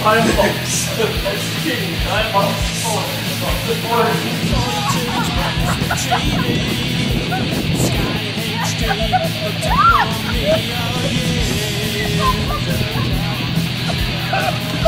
Firebox. That's king. Firebox. Sky HD, looked up on me, oh yeah.